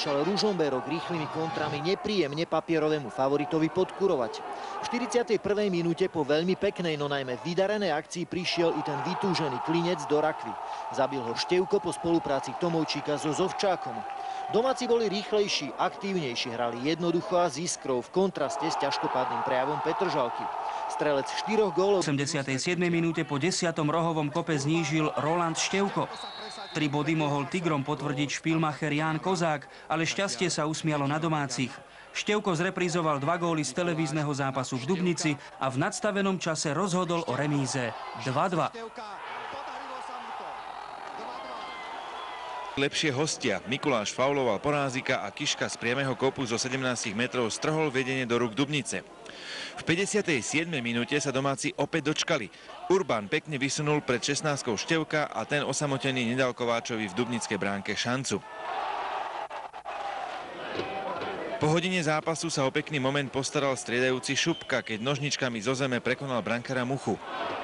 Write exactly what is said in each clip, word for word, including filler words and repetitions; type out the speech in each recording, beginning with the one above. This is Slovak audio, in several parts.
začal Ružomberok rýchlymi kontrami nepríjemne papierovému favoritovi podkurovať. V štyridsiatej prvej minúte po veľmi peknej, no najmä vydarenej akcii prišiel i ten vytúžený klinec do rakvy. Zabil ho Števko po spolupráci Tomovčíka so Zovčákom. Domáci boli rýchlejší, aktívnejší, hrali jednoducho a s iskrou v kontraste s ťažkopádnym prejavom Petržalky. Strelec štyroch gólov. V osemdesiatej siedmej minúte po desiatom rohovom kope znížil Roland Števko. Tri body mohol Tigrom potvrdiť špilmacher Ján Kozák, ale šťastie sa usmialo na domácich. Števko zreprízoval dva góly z televízneho zápasu v Dubnici a v nadstavenom čase rozhodol o remíze dva dva. Lepšie hostia. Mikuláš fauloval Porázika a Kiška z priameho kopu zo sedemnástich metrov strhol vedenie do rúk Dubnice. V päťdesiatej siedmej minúte sa domáci opäť dočkali. Urban pekne vysunul pred šestnástkou Števka a ten osamotený nedal Kováčovi v dubnickej bránke šancu. Po hodine zápasu sa o pekný moment postaral striedajúci Šupka, keď nožničkami zo zeme prekonal brankára Muchu.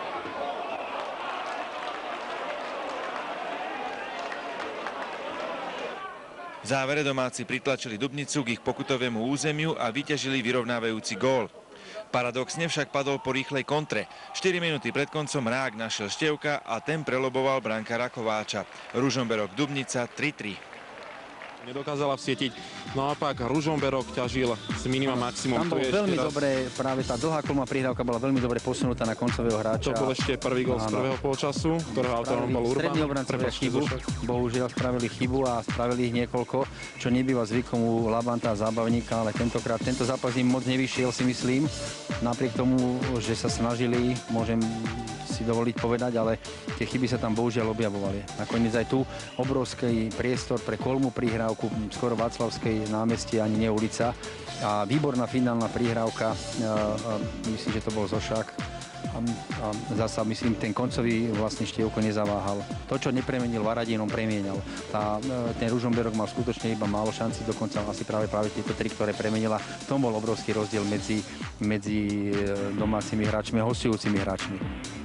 V závere domáci pritlačili Dubnicu k ich pokutovému územiu a vyťažili vyrovnávajúci gól. Paradoxne však padol po rýchlej kontre. štyri minúty pred koncom Rák našiel Števka a ten preloboval brankára Kováča. Ružomberok Dubnica tri tri. Nedokázala vsietiť. Naopak Ružomberok ťažil z minima maximum. Tam bolo veľmi raz... dobre, práve tá dlhá kolma prihrávka bola veľmi dobre posunutá na koncového hráča. To bol ešte prvý gól z prvého polčasu, ktorého autorom bol Urban. Strední obrancovia chybu, bohužiaľ spravili chybu a spravili ich niekoľko, čo nebýva zvykom u Labanta a Zábavníka, ale tentokrát tento zápas im moc nevyšiel, si myslím. Napriek tomu, že sa snažili, môžem si dovoliť povedať, ale tie chyby sa tam bohužiaľ objavovali. Nakoniec aj tu obrovský priestor pre kolmu prihrávku, skoro Václavskej námestie, ani nie ulica. A výborná finálna prihrávka, myslím, že to bol Zošák. A, a zasa, myslím, ten koncový vlastne Števko nezaváhal. To, čo nepremenil Varadínom, premienal. Tá, ten Ružomberok mal skutočne iba málo šancí, dokonca asi práve práve tieto tri, ktoré premenila. V tom bol obrovský rozdiel medzi, medzi domácimi hráčmi a hostujúcimi hráčmi.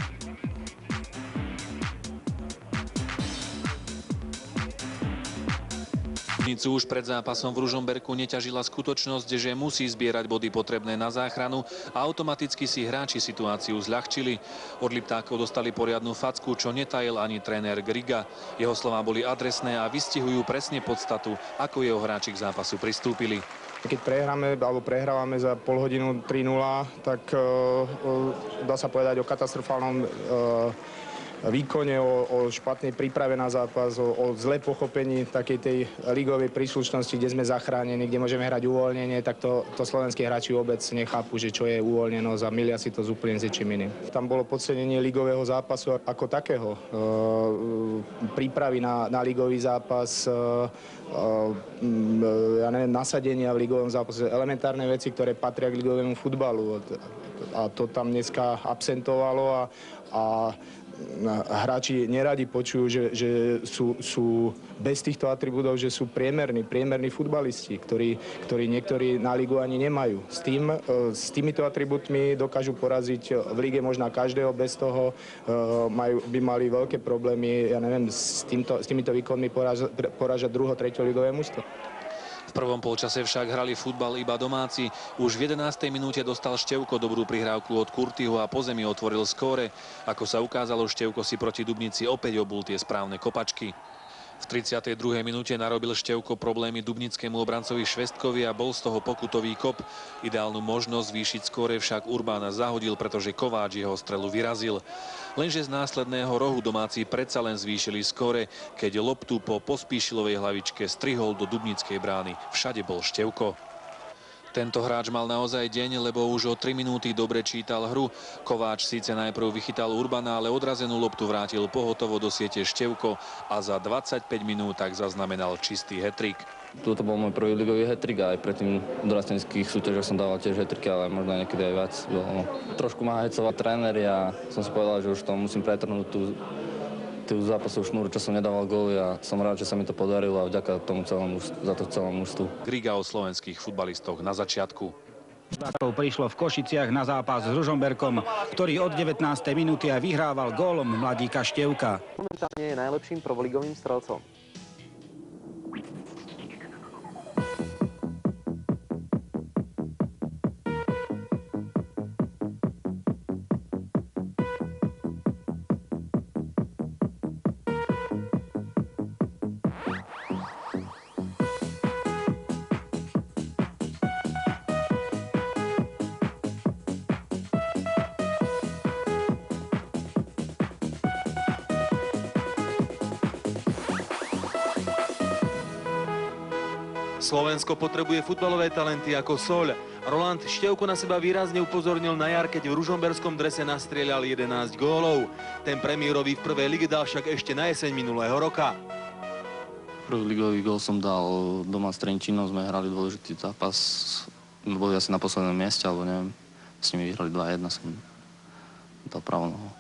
Už pred zápasom v Ružomberku neťažila skutočnosť, že musí zbierať body potrebné na záchranu a automaticky si hráči situáciu zľahčili. Od Liptákov dostali poriadnu facku, čo netajil ani tréner Griga. Jeho slová boli adresné a vystihujú presne podstatu, ako jeho hráči k zápasu pristúpili. Keď prehráme alebo prehrávame za pol hodinu tri nula, tak uh, uh, dá sa povedať o katastrofálnom uh, výkone, o, o špatnej príprave na zápas, o, o zlé pochopení takej tej ligovej príslušnosti, kde sme zachránení, kde môžeme hrať uvoľnenie, tak to, to slovenskí hráči vôbec nechápu, že čo je uvoľnenosť a milia si to z úplne zečím iným. Tam bolo podcenenie ligového zápasu ako takého. E, prípravy na, na ligový zápas, e, e, ja neviem, nasadenia v ligovom zápase, elementárne veci, ktoré patria k ligovému futbalu. A to tam dneska absentovalo a, a hráči neradi počujú, že, že sú, sú bez týchto atribútov, že sú priemerní, priemerní futbalisti, ktorí, ktorí niektorí na ligu ani nemajú. S, tým, s týmito atribútmi dokážu poraziť v lige možno každého, bez toho majú, by mali veľké problémy, ja neviem, s, týmto, s týmito výkonmi poražať, poražať druho, treťo ligové mužstvo. V prvom polčase však hrali futbal iba domáci. Už v jedenástej minúte dostal Števko dobrú prihrávku od Kurtyho a po zemi otvoril skóre. Ako sa ukázalo, Števko si proti Dubnici opäť obul tie správne kopačky. V tridsiatej druhej minúte narobil Števko problémy dubnickému obrancovi Švestkovi a bol z toho pokutový kop. Ideálnu možnosť zvýšiť skóre však Urbána zahodil, pretože Kováč jeho strelu vyrazil. Lenže z následného rohu domáci predsa len zvýšili skóre, keď loptu po Pospíšilovej hlavičke strihol do dubnickej brány. Všade bol Števko. Tento hráč mal naozaj deň, lebo už o tri minúty dobre čítal hru. Kováč síce najprv vychytal Urbana, ale odrazenú loptu vrátil pohotovo do siete Števko a za dvadsaťpäť minút tak zaznamenal čistý hat-trick. Toto bol môj prvý ligový hat-trick a aj predtým v dorasteneckých súťažoch som dával tiež hat-tricky, ale možno niekedy aj viac. No. Trošku ma hecoval tréner a som si povedal, že už to musím pretrhnúť tú tú zápasovú šnúru, čo som nedával góly a som rád, že sa mi to podarilo a vďaka tomu celému, za to celému mužstvu. Griga o slovenských futbalistoch na začiatku. Prišlo v Košiciach na zápas s Ružomberkom, ktorý od devätnástej minúty aj vyhrával gólom mladíka Števka. Momentálne je najlepším prvoligovým strelcom. Slovensko potrebuje futbalové talenty ako soľ. Roland Števko na seba výrazne upozornil na jar, keď v ružomberskom drese nastrieľal jedenásť gólov. Ten premiérový v prvej lige dal však ešte na jeseň minulého roka. Prvý ligový gól som dal doma s Trenčínom, sme hrali dôležitý zápas. Boli asi na poslednom mieste, alebo neviem. S nimi vyhrali dva jedna, som dal pravou nohou.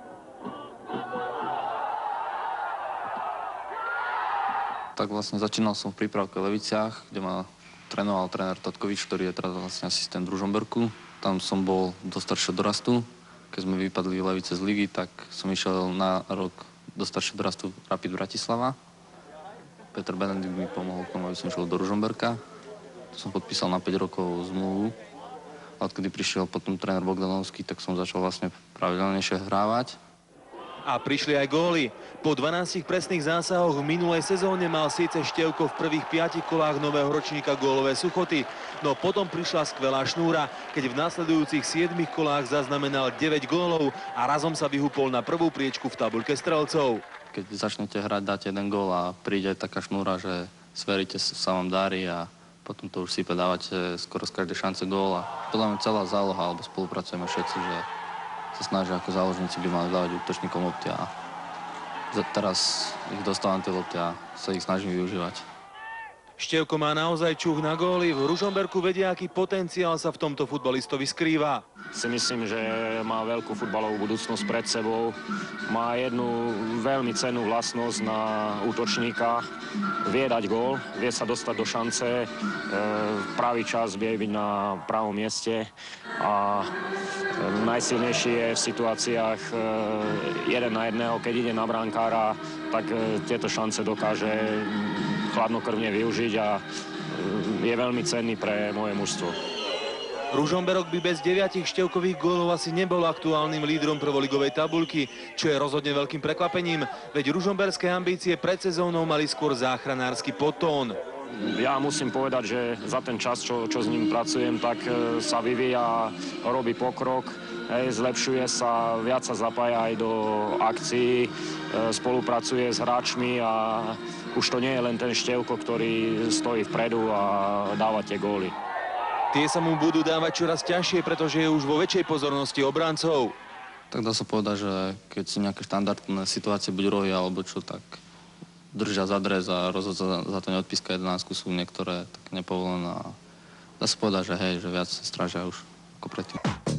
Tak vlastne začínal som v prípravke v Leviciach, kde ma trénoval tréner Tatkovič, ktorý je teraz vlastne asistent v Ružomberku. Tam som bol do staršieho dorastu. Keď sme vypadli Levice z ligy, tak som išiel na rok do staršieho dorastu Rapid Bratislava. Petr Benedikt mi pomohol k tomu, aby som išiel do Ružomberka. To som podpísal na päť rokov zmluvu. A odkedy prišiel potom tréner Bogdanovský, tak som začal vlastne pravidelnejšie hrávať. A prišli aj góly. Po dvanástich presných zásahoch v minulej sezóne mal síce Števko v prvých piatich kolách nového ročníka gólové suchoty, no potom prišla skvelá šnúra, keď v nasledujúcich siedmich kolách zaznamenal deväť gólov a razom sa vyhúpol na prvú priečku v tabuľke strelcov. Keď začnete hrať, dáte jeden gól a príde taká šnúra, že sveríte, sa vám darí a potom to už sype, dávate skoro z každej šance gól a podľa mňa celá záloha, alebo spolupracujeme všetci, že sa snažia ako záložníci by mali dávať útočníkom lopty a teraz ich dostávam tie lopty a sa ich snažím využívať. Števko má naozaj čuch na góly. V Ružomberku vedia, aký potenciál sa v tomto futbalistovi skrýva. Si myslím, že má veľkú futbalovú budúcnosť pred sebou. Má jednu veľmi cennú vlastnosť na útočníka. Vie dať gól, vie sa dostať do šance. V pravý čas vie byť na pravom mieste. A najsilnejší je v situáciách jeden na jedného. Keď ide na brankára, tak tieto šance dokáže chladnokrvne využiť a je veľmi cenný pre moje mužstvo. Ružomberok by bez deviatich Števkových gólov asi nebol aktuálnym lídrom prvoligovej tabuľky, čo je rozhodne veľkým prekvapením, veď ružomberské ambície pred sezónou mali skôr záchranársky podtón. Ja musím povedať, že za ten čas, čo, čo s ním pracujem, tak sa vyvíja, robí pokrok, hej, zlepšuje sa, viac sa zapája aj do akcií, spolupracuje s hráčmi a už to nie je len ten Števko, ktorý stojí vpredu a dáva tie góly. Tie sa mu budú dávať čoraz ťažšie, pretože je už vo väčšej pozornosti obrancov. Tak dá sa povedať, že keď sú nejaké štandardné situácie, buď rohy alebo čo, tak držia za dres a rozhodca za to neodpíska jedenáctku, sú niektoré tak nepovolené. Dá sa povedať, že hej, že viac sa strážia už ako predtým.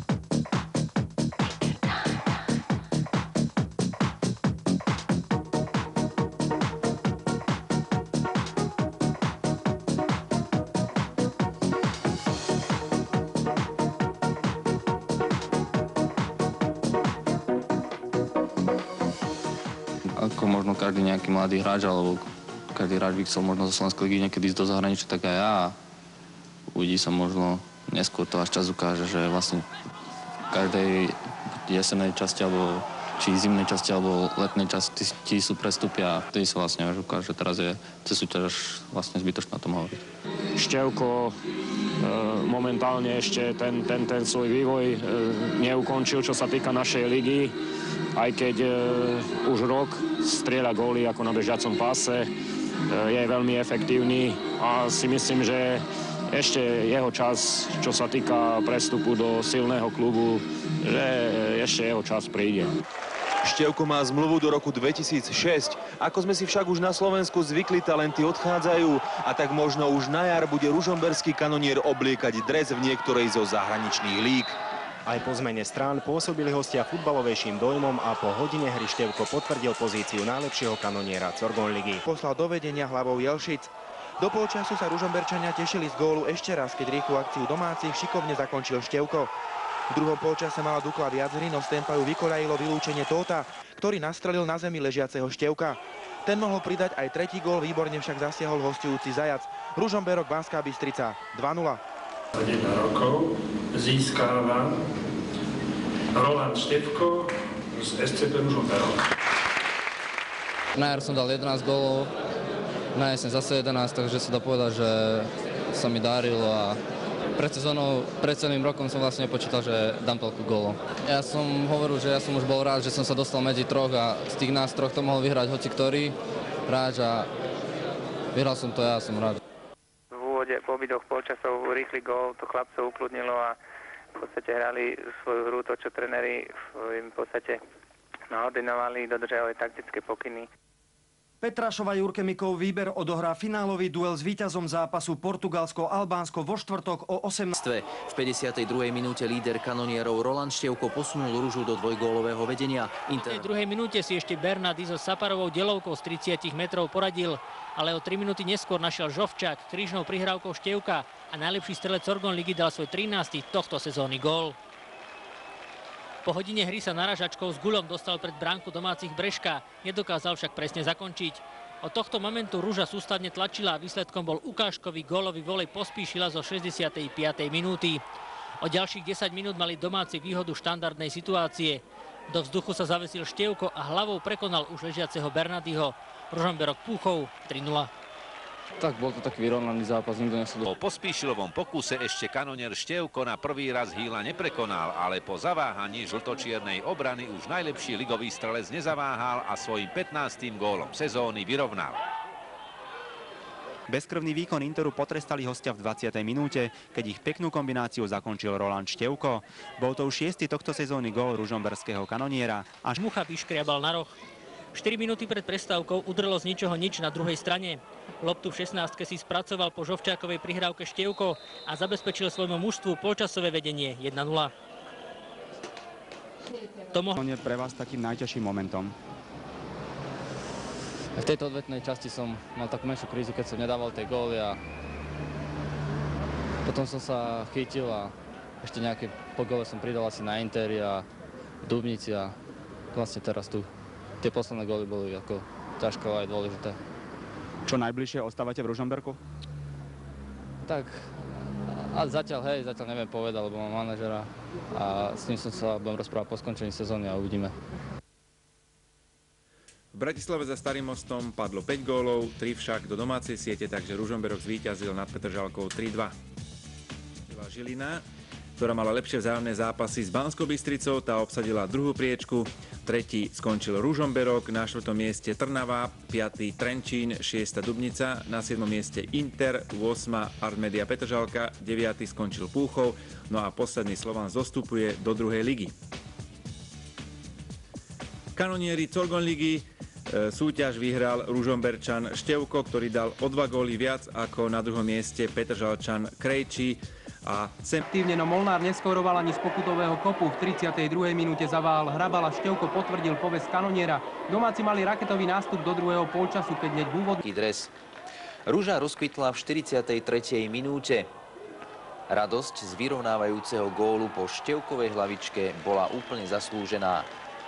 Ako možno každý nejaký mladý hráč, alebo každý hráč by chcel možno zo Slovenskej ligy niekedy ísť do zahraničia, tak aj ja. Uvidí sa možno neskôr, to až čas ukáže, že vlastne v každej jesennej časti, alebo či zimnej časti, alebo letnej časti ti sú prestupy a vtedy sa vlastne až ukáže, že teraz je cez súťaž až vlastne zbytočné o tom hovoriť. Števko momentálne ešte ten, ten, ten svoj vývoj neukončil, čo sa týka našej ligy. Aj keď e, už rok strieľa góly ako na bežiacom páse, e, je veľmi efektívny a si myslím, že ešte jeho čas, čo sa týka prestupu do silného klubu, že ešte jeho čas príde. Števko má zmluvu do roku dvetisícšesť. Ako sme si však už na Slovensku zvykli, talenty odchádzajú a tak možno už na jar bude ružomberský kanonier obliekať dres v niektorej zo zahraničných líg. Aj po zmene strán pôsobili hostia futbalovejším dojmom a po hodine hry Števko potvrdil pozíciu najlepšieho kanoniera Corgon ligy. Poslal do vedenia hlavou Jelšic. Do polčasu sa Ružomberčania tešili z gólu ešte raz, keď rýchlu akciu domácich šikovne zakončil Števko. V druhom polčase mala Dukla viac hry, no z tempa ju vykoľajilo vylúčenie Tóta, ktorý nastrelil na zemi ležiaceho Števka. Ten mohol pridať aj tretí gól, výborne však zasiahol hostujúci Zajac. Ružomberok, Banská Bystrica dva nula. jeden rokov získava Roland Števko z es cé pé Ružomberok. Na jar som dal jedenásť gólov, na jeseň zase jedenásť, takže sa dá povedať, že sa mi darilo a pred sezónou, pred celým rokom som vlastne počítal, že dám toľko gólov. Ja som hovoril, že ja som už bol rád, že som sa dostal medzi troch a z tých nás troch to mohol vyhrať hoci ktorý hráč a vyhral som to, ja som rád. V obode, po obidvoch polčasov rýchly gól, to chlapcov ukludnilo a v podstate hrali svoju hru, to, čo tréneri im v podstate naordinovali, dodržiavali taktické pokyny. Petrašova Jurkemikov výber odohrá finálový duel s víťazom zápasu Portugalsko-Albánsko vo štvrtok o osemnástej. V päťdesiatej druhej minúte líder kanonierov Roland Števko posunul Ružu do dvojgólového vedenia. Inter... V druhej minúte si ešte Bernardi so Saparovou delovkou z tridsiatich metrov poradil, ale o tri minúty neskôr našiel Žovčák krížnou prihrávkou Števka a najlepší strelec Sorgon ligy dal svoj trinásty tohto sezónny gól. Po hodine hry sa naražačkou s guľom dostal pred bránku domácich Breška, nedokázal však presne zakončiť. Od tohto momentu Ruža sústavne tlačila a výsledkom bol ukážkový gólový volej Pospíšila zo šesťdesiatej piatej minúty. O ďalších desať minút mali domáci výhodu štandardnej situácie. Do vzduchu sa zavesil Števko a hlavou prekonal už ležiaceho Bernardiho. Ružomberok Púchov tri nula. Tak bol to taký vyrovnaný zápas, nikto nesledoval. Po Pospíšilovom pokuse ešte kanonier Števko na prvý raz Hýla neprekonal, ale po zaváhaní žltočiernej obrany už najlepší ligový strelec nezaváhal a svojím pätnástym gólom sezóny vyrovnal. Bezkrvný výkon Interu potrestali hostia v dvadsiatej minúte, keď ich peknú kombináciu zakončil Roland Števko. Bol to už šiesty tohto sezónny gól ružomberského kanoniera. Až Mucha vyškriabal na roh. štyri minúty pred prestávkou udrelo z ničoho nič na druhej strane. Loptu v šestnástke si spracoval po Žovčákovej prihrávke Števko a zabezpečil svojmu mužstvu polčasové vedenie jeden nula. To je pre vás takým najťažším momentom? V tejto odvetnej časti som mal takú menšiu krízu, keď som nedával tie góly a potom som sa chytil a ešte nejaké po góle som pridal asi na Interi a Dubnici a vlastne teraz tu. Tie posledné góly boli ako ťažko aj dôležité. Čo najbližšie ostávate v Ružomberku? Tak, a zatiaľ, hej, zatiaľ neviem povedať, lebo mám manažera a s ním som sa budem rozprávať po skončení sezóny a uvidíme. V Bratislave za Starým mostom padlo päť gólov, tri však do domácej siete, takže Ružomberok zvíťazil nad Petržalkou tri dva. Žilina, ktorá mala lepšie vzájomné zápasy s Banskou Bystricou, tá obsadila druhú priečku. Tretí skončil Ružomberok, na štvrtom mieste Trnava, piatý Trenčín, šiesta Dubnica, na siedmom mieste Inter, ôsma Artmedia Petržalka, deviaty skončil Púchov, no a posledný Slovan zostupuje do druhej ligy. Kanonieri Sorgon ligy súťaž vyhral Ružomberčan Števko, ktorý dal o dva góly viac ako na druhom mieste Petržalčan Krejčí. A Septívne, no Molnár neskoroval ani z pokutového kopu. V tridsiatej druhej minúte zaváhal Hrabal a Števko potvrdil povesť kanoniera. Domáci mali raketový nástup do druhého polčasu, keď hneď v úvod... Dres. Ruža rozkvitla v štyridsiatej tretej minúte. Radosť z vyrovnávajúceho gólu po Števkovej hlavičke bola úplne zaslúžená.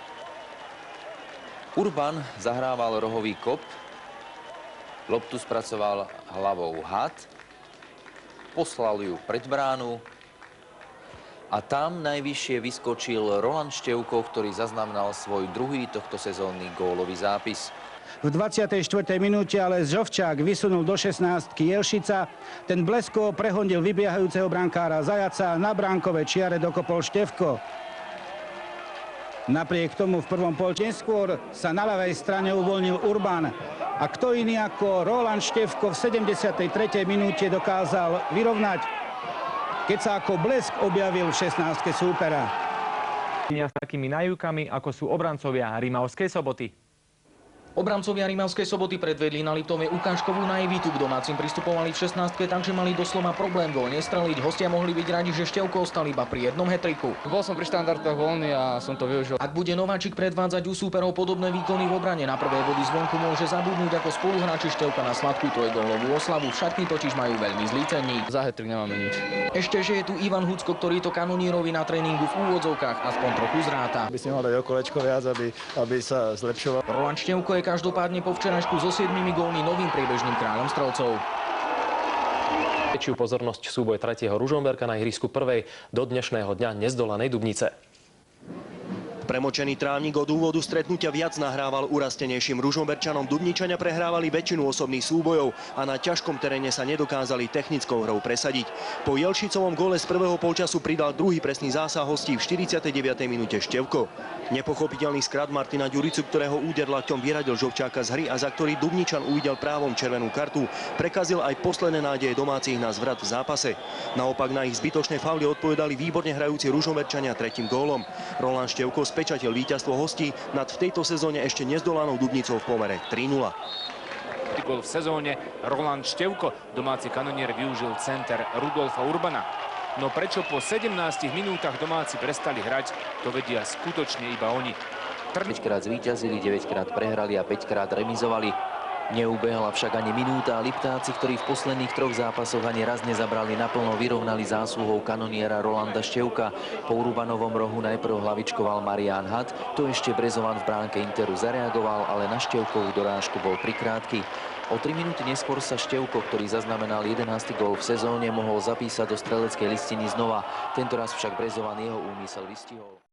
Urban zahrával rohový kop, loptu spracoval hlavou Had, poslal ju pred bránu a tam najvyššie vyskočil Roland Števko, ktorý zaznamenal svoj druhý tohto sezónny gólový zápis. V dvadsiatej štvrtej minúte ale Žovčák vysunul do šestnástky Jelšica. Ten bleskovo prehondil vybiehajúceho brankára Zajaca, na bránkové čiare dokopol Števko. Napriek tomu v prvom polčase neskôr sa na ľavej strane uvoľnil Urban. A kto iný ako Roland Števko v sedemdesiatej tretej minúte dokázal vyrovnať, keď sa ako blesk objavil v šestnástke súpera. S takými najúkami, ako sú obrancovia Rimavskej Soboty. Obrancovia Rimavskej Soboty predvedli na Liptove ukážkovú naivitu. K domácim pristupovali v šestnástke, takže mali doslova problém gól nestreliť. Hostia mohli byť radi, že Števko ostal iba pri jednom hetriku. Bol som pri štandardoch voľný a som to využil. Ak bude nováčik predvádzať u súperov podobné výkony v obrane, na prvé body zvonku môže zabudnúť ako spoluhráči Števka na sladkú trojgólovú oslavu. Šatní totiž majú veľmi zlý cenník. Za hetrik nemáme nič. Ešte, že je tu Ivan Hucko, ktorý to kanonírovi na tréningu v úvodzovkách aspoň trochu zráta. By si mal dať okolečko viac, aby, aby sa zlepšoval. Roland Števko je každopádne po včerajšku so siedmimi gólmi novým priebežným kráľom strelcov. Väčšiu pozornosť súboj tretieho Ružomberka na ihrisku prvej do dnešného dňa nezdolanej Dubnice. premočený trávnik od úvodu stretnutia viac nahrával urastenejším Ružomberčanom. Dubničania prehrávali väčšinu osobných súbojov a na ťažkom teréne sa nedokázali technickou hrou presadiť. Po Jelšicovom góle z prvého polčasu pridal druhý presný zásah hostí v štyridsiatej deviatej minúte Števko. Nepochopiteľný skrat Martina Ďuricu, ktorého úder lakťom vyradil Žovčáka z hry a za ktorý Dubničan uvidel právom červenú kartu, prekazil aj posledné nádeje domácich na zvrat v zápase. Naopak na ich zbytočné fauly odpovedali výborne hrajúci Ružomberčania tretím gólom. Roland Števko spečatil víťazstvo hostí nad v tejto sezóne ešte nezdolanou Dubnicou v pomere tri nula. Gól v sezóne Roland Števko. Domáci kanonier využil center Rudolfa Urbana. No prečo po sedemnástich minútach domáci prestali hrať, to vedia skutočne iba oni. päťkrát zvíťazili, deväťkrát prehrali a päťkrát remizovali. Neubehla však ani minúta a Liptáci, ktorí v posledných troch zápasoch ani raz nezabrali naplno, vyrovnali zásluhou kanoniera Rolanda Števka. Po Urbanovom rohu najprv hlavičkoval Marián Had, to ešte Brezovan v bránke Interu zareagoval, ale na Števkovú dorážku bol prikrátky. O tri minúty neskôr sa Števko, ktorý zaznamenal jedenásty gól v sezóne, mohol zapísať do streleckej listiny znova. Tentoraz však Brezovan jeho úmysel vystihol.